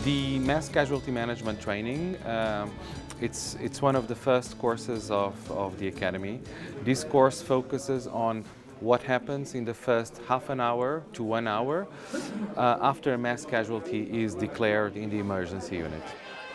The mass casualty management training, it's one of the first courses of the Academy. This course focuses on what happens in the first half an hour to 1 hour after a mass casualty is declared in the emergency unit.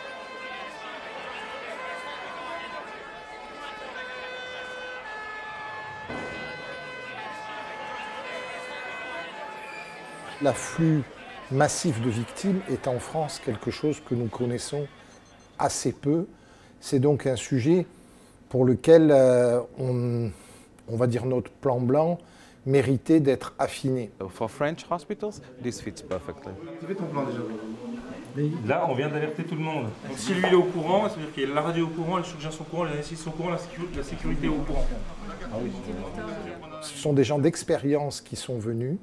L'afflux massif de victimes est en France quelque chose que nous connaissons assez peu. C'est donc un sujet pour lequel on va dire notre plan blanc méritait d'être affiné. For French hospitals, this fits perfectly. Tu fais ton plan déjà? Là, on vient d'alerter tout le monde. Donc si lui il est au courant, c'est-à-dire qu'il y a la radio au courant, les chirurgiens sont au courant, les anesthésistes sont au courant, la sécurité est au courant. Ah oui. Ce sont des gens d'expérience qui sont venus.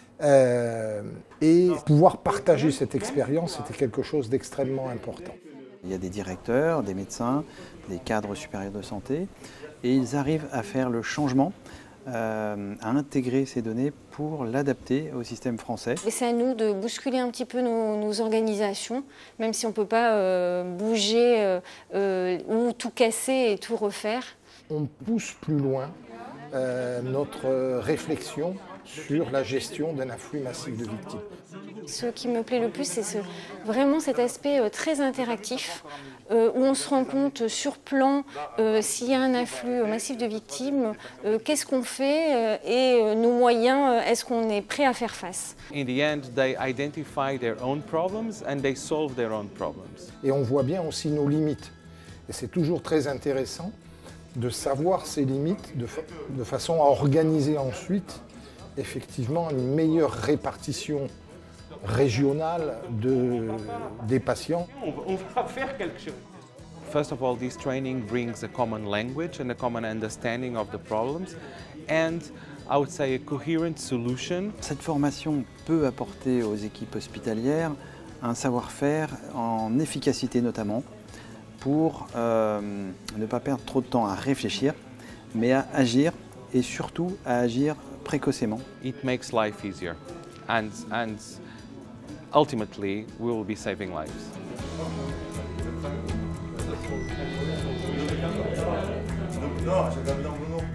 Et pouvoir partager cette expérience, c'était quelque chose d'extrêmement important. Il y a des directeurs, des médecins, des cadres supérieurs de santé, et ils arrivent à faire le changement, à intégrer ces données pour l'adapter au système français. Et c'est à nous de bousculer un petit peu nos organisations, même si on ne peut pas bouger ou tout casser et tout refaire. On pousse plus loin notre réflexion sur la gestion d'un afflux massif de victimes. Ce qui me plaît le plus, c'est vraiment cet aspect très interactif, où on se rend compte sur plan s'il y a un afflux massif de victimes, qu'est-ce qu'on fait et nos moyens, est-ce qu'on est prêt à faire face. In the end, they identify their own problems and they solve their own problems. Et on voit bien aussi nos limites. Et c'est toujours très intéressant de savoir ces limites de façon à organiser ensuite effectivement une meilleure répartition régionale des patients. On va faire quelque chose. First of all, this training brings a common language and a common understanding of the problems and I would say a coherent solution. Cette formation peut apporter aux équipes hospitalières un savoir-faire en efficacité notamment pour ne pas perdre trop de temps à réfléchir mais à agir et surtout à agir précocement. It makes life easier and ultimately we will be saving lives. Non, j'ai